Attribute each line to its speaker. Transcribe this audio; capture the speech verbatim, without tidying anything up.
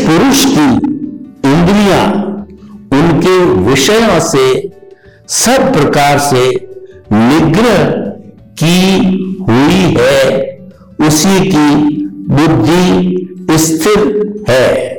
Speaker 1: पुरुष की इंद्रियां उनके विषयों से सब प्रकार से निग्रह की हुई है, उसी की बुद्धि स्थिर है।